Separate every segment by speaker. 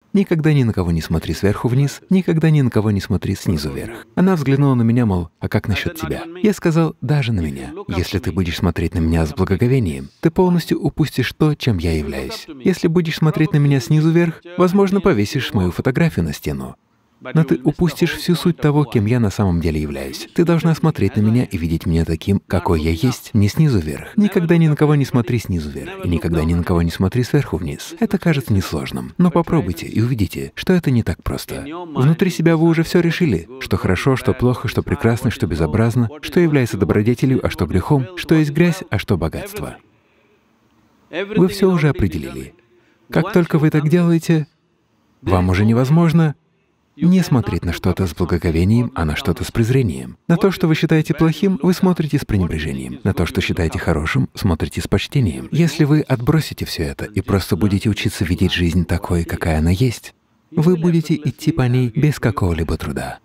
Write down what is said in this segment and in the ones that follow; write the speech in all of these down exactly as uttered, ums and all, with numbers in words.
Speaker 1: Никогда ни на кого не смотри сверху вниз, никогда ни на кого не смотри снизу вверх. Она взглянула на меня, мол, а как насчет тебя? Я сказал, даже на меня. Если ты будешь смотреть на меня с благоговением, ты полностью упустишь то, чем я являюсь. Если будешь смотреть на меня снизу вверх, возможно, повесишь мою фотографию на стену. Но ты упустишь всю суть того, кем я на самом деле являюсь. Ты должна смотреть на меня и видеть меня таким, какой я есть, не снизу вверх. Никогда ни на кого не смотри снизу вверх, и никогда ни на кого не смотри сверху вниз. Это кажется несложным, но попробуйте и увидите, что это не так просто. Внутри себя вы уже все решили, что хорошо, что плохо, что прекрасно, что безобразно, что является добродетелью, а что грехом, что есть грязь, а что богатство. Вы все уже определили. Как только вы так делаете, вам уже невозможно не смотреть на что-то с благоговением, а на что-то с презрением. На то, что вы считаете плохим, вы смотрите с пренебрежением. На то, что считаете хорошим, смотрите с почтением. Если вы отбросите все это и просто будете учиться видеть жизнь такой, какая она есть, вы будете идти по ней без какого-либо труда.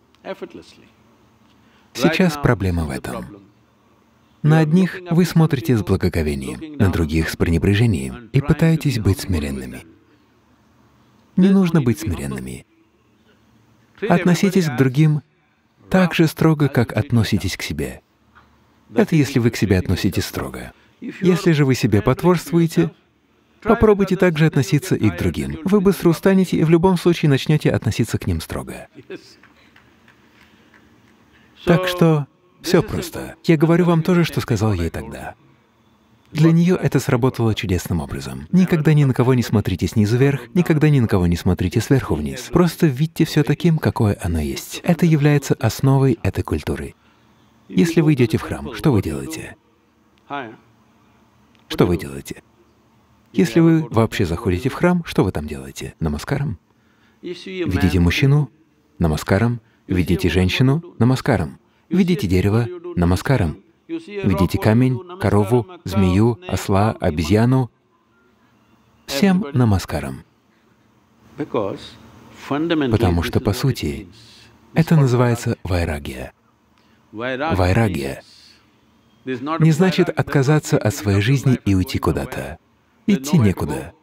Speaker 1: Сейчас проблема в этом. На одних вы смотрите с благоговением, на других — с пренебрежением и пытаетесь быть смиренными. Не нужно быть смиренными. Относитесь к другим так же строго, как относитесь к себе. Это если вы к себе относитесь строго. Если же вы себе потворствуете, попробуйте также относиться и к другим. Вы быстро устанете и в любом случае начнете относиться к ним строго. Так что все просто. Я говорю вам то же, что сказал ей тогда. Для нее это сработало чудесным образом. Никогда ни на кого не смотрите снизу вверх, никогда ни на кого не смотрите сверху вниз. Просто видите все таким, какое оно есть. Это является основой этой культуры. Если вы идете в храм, что вы делаете? Что вы делаете? Если вы вообще заходите в храм, что вы там делаете? Намаскарам. Видите мужчину? Намаскарам. Видите женщину? Намаскарам. Видите дерево? Намаскарам. Видите камень, корову, змею, осла, обезьяну? Всем намаскарам. Потому что, по сути, это называется вайрагья. Вайрагья не значит отказаться от своей жизни и уйти куда-то. Идти некуда.